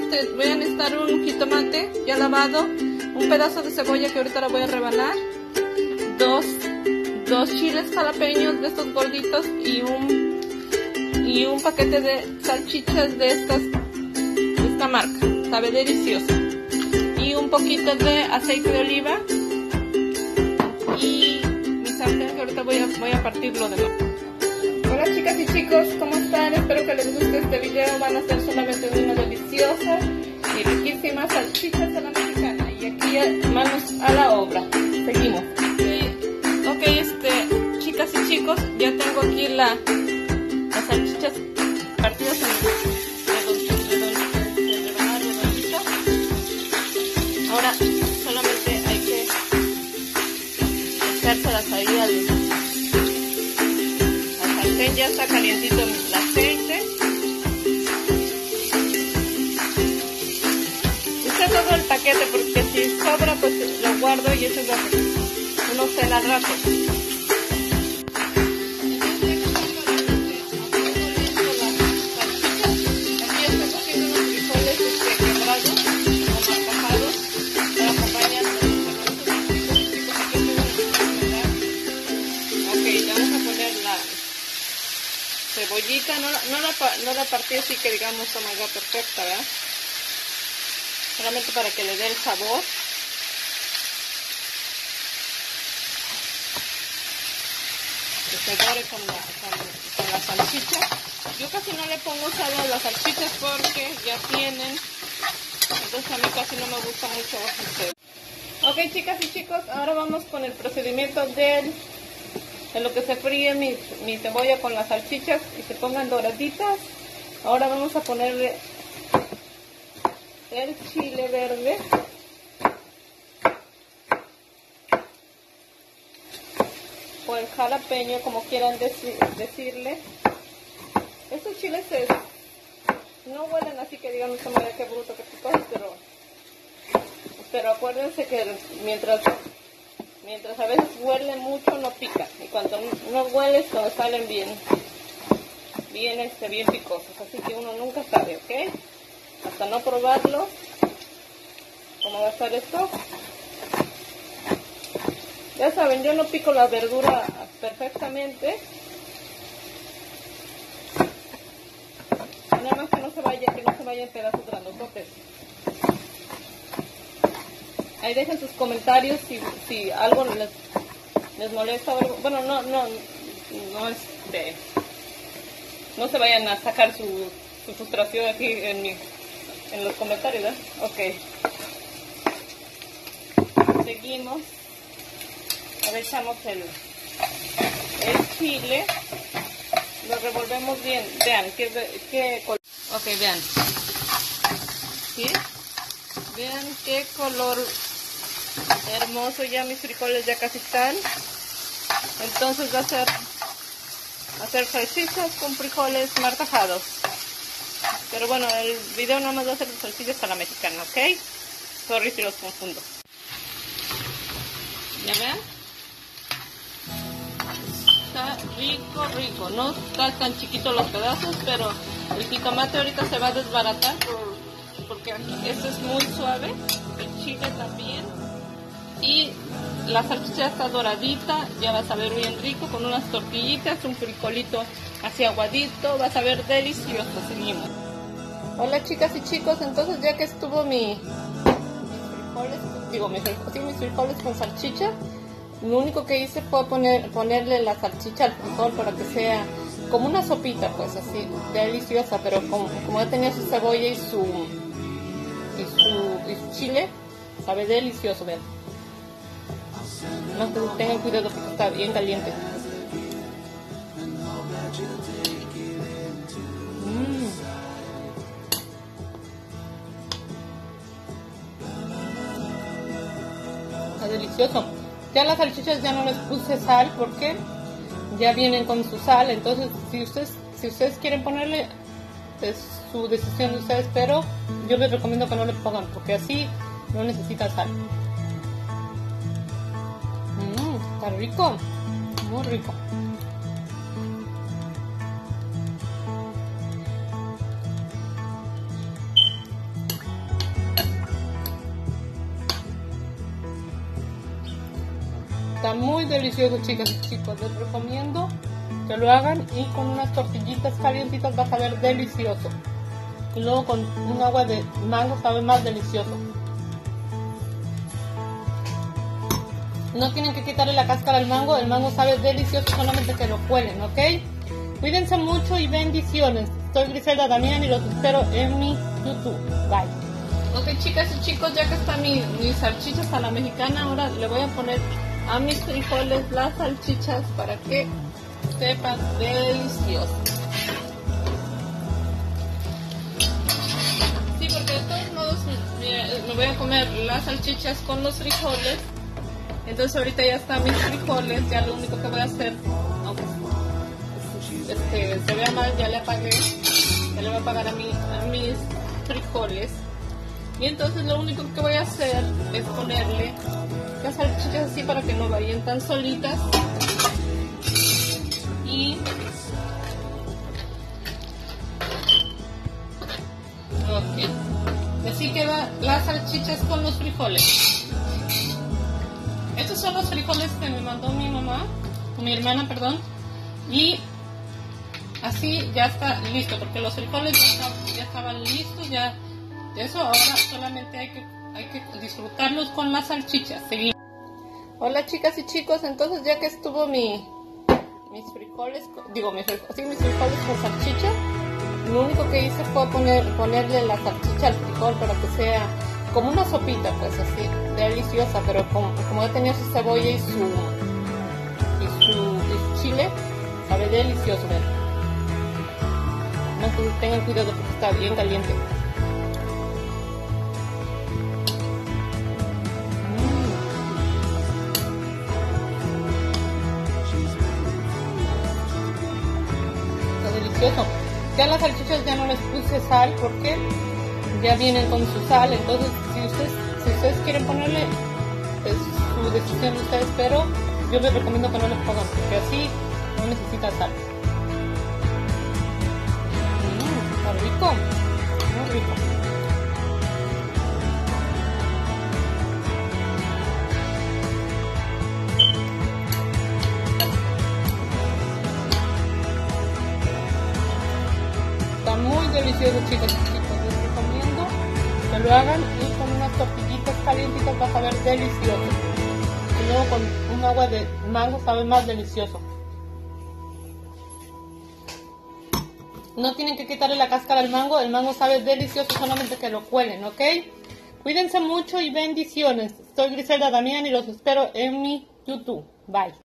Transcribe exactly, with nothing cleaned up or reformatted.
este, voy a necesitar un jitomate ya lavado, un pedazo de cebolla que ahorita la voy a rebanar, dos, dos chiles jalapeños de estos gorditos y un, y un paquete de salchichas de, estas, de esta marca, sabe delicioso, y un poquito de aceite de oliva y mi sartén que ahorita voy a, voy a partirlo de nuevo. Hola chicas y chicos, ¿cómo están? Espero que les guste este video. Van a ser solamente una deliciosa y riquísima salchichas a la mexicana. Y aquí ya, manos a la obra. Seguimos. Sí. Ok, este, chicas y chicos, ya tengo aquí la, las salchichas partidas en redonditas. Ahora solamente hay que echárselas ahí al... Ya está calientito el aceite. Está todo el paquete porque si sobra pues lo guardo y eso es lo que uno se la rato. Aquí estoy cogiendo unos frijoles este, quebrados o marcajados para acompañar. Ok, vamos a poner la cebollita, no, no, la, no la partí así que digamos, oh my god, perfecta, ¿verdad? Solamente para que le dé el sabor. Que se dore con la, con, con la salchicha. Yo casi no le pongo sal a las salchichas porque ya tienen, entonces a mí casi no me gusta mucho hacer. Ok chicas y chicos, ahora vamos con el procedimiento del... en lo que se fríe mi, mi cebolla con las salchichas y se pongan doraditas. Ahora vamos a ponerle el chile verde, o el jalapeño, como quieran decir, decirle. Estos chiles es, no huelen así que digamos, oh, qué bruto, qué picoso, pero, pero acuérdense que mientras Mientras a veces huele mucho, no pica. Y cuando no huele, cuando salen bien, bien, este, bien picosos. Así que uno nunca sabe, ¿ok? Hasta no probarlo. ¿Cómo va a estar esto? Ya saben, yo no pico la verdura perfectamente. Nada más que no se vaya, que no se vaya en pedazos grandototes. Ahí dejen sus comentarios si, si algo les, les molesta o algo. Bueno, no, no, no, este, no se vayan a sacar su, su frustración aquí en, mi, en los comentarios, ¿verdad? Ok. Seguimos. Ahora echamos el, el chile. Lo revolvemos bien. Vean, qué, qué color. Ok, vean. ¿Sí? Vean qué color hermoso, ya mis frijoles ya casi están. Entonces va a ser hacer salchichas con frijoles martajados. Pero bueno, el video nada más va a ser de salchichas a la mexicana, ¿ok? Sorry si los confundo. ¿Ya ven? Está rico, rico. No están tan chiquitos los pedazos, pero el jitomate ahorita se va a desbaratar por, porque este es muy suave. El chile también. Y la salchicha está doradita, ya va a saber bien rico con unas tortillitas, un frijolito así aguadito, va a saber delicioso. Seguimos. Hola chicas y chicos, entonces ya que estuvo mi, mis frijoles, digo mis frijoles, sí, mis frijoles con salchicha, lo único que hice fue poner, ponerle la salchicha al frijol para que sea como una sopita, pues así, deliciosa, pero como, como ya tenía su cebolla y su, y su, y su chile, sabe delicioso, vean. No, tengan cuidado porque está bien caliente. Mm. Está delicioso. Ya las salchichas ya no les puse sal porque ya vienen con su sal. Entonces, si ustedes, si ustedes quieren ponerle, es su decisión de ustedes, pero yo les recomiendo que no le pongan porque así no necesita sal. Está rico, muy rico. Está muy delicioso, chicas y chicos. Les recomiendo que lo hagan y con unas tortillitas calientitas vas a ver delicioso. Y luego con un agua de mango sabe más delicioso. No tienen que quitarle la cáscara al mango, el mango sabe delicioso, solamente que lo cuelen, ¿ok? Cuídense mucho y bendiciones. Soy Griselda Damián y los espero en mi YouTube. Bye. Ok, chicas y chicos, ya que están mi, mis salchichas a la mexicana, ahora le voy a poner a mis frijoles las salchichas para que sepan delicioso. Sí, porque de todos modos me, me voy a comer las salchichas con los frijoles. Entonces ahorita ya están mis frijoles, ya lo único que voy a hacer, aunque este, se vea mal, ya le apagué, ya le voy a apagar a, mi, a mis frijoles. Y entonces lo único que voy a hacer es ponerle las salchichas así para que no vayan tan solitas. Y ok, así quedan las salchichas con los frijoles. Estos son los frijoles que me mandó mi mamá, o mi hermana, perdón. Y así ya está listo, porque los frijoles ya, está, ya estaban listos, ya de eso ahora solamente hay que, hay que disfrutarlos con las salchichas. Seguimos. Hola chicas y chicos, entonces ya que estuvo mi, mis frijoles, digo mis frijoles, sí, mis frijoles con salchicha, lo único que hice fue poner, ponerle la salchicha al frijol para que sea como una sopita, pues así, deliciosa, pero como, como ya tenía su cebolla y su, y su, y su chile, sabe delicioso, ven. Entonces tengan cuidado porque está bien caliente. Delicioso. Ya las salchichas ya no les puse sal porque ya vienen con su sal, entonces si ustedes, si ustedes quieren ponerle, es su decisión de ustedes, pero yo les recomiendo que no les pongan porque así no necesitan sal. Mmm, está rico, muy rico. Muy delicioso, chicas y chicos, les recomiendo que lo hagan y con unas tortillitas calientitas vas a ver delicioso. Y luego con un agua de mango sabe más delicioso. No tienen que quitarle la cáscara al mango, el mango sabe delicioso, solamente que lo cuelen, ¿ok? Cuídense mucho y bendiciones. Soy Griselda Damián y los espero en mi YouTube. Bye.